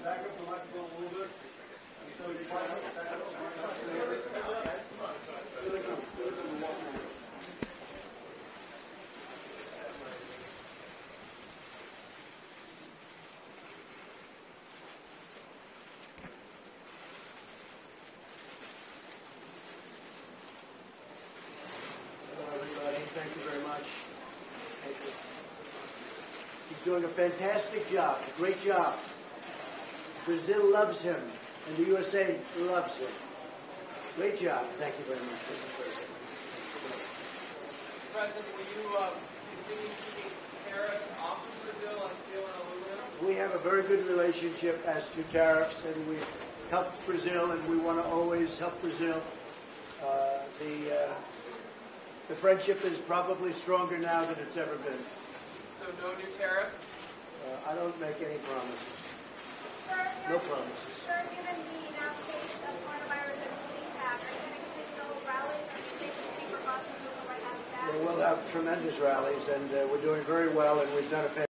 Back up the microphone a little bit. Thank you very much. Thank you. He's doing a fantastic job, a great job. Brazil loves him, and the USA loves him. Great job. Thank you very much. President, will you continue keeping tariffs off of Brazil on steel and aluminum? We have a very good relationship as to tariffs, and we've helped Brazil, and we want to always help Brazil. The friendship is probably stronger now than it's ever been. So no new tariffs? I don't make any promises. Sir, No promises. Sir, given the now case of coronavirus and CPAC, are you going to continue to hold rallies? Are you taking any precautions with the White House staff? We'll have tremendous rallies, and we're doing very well, and we've done a fantastic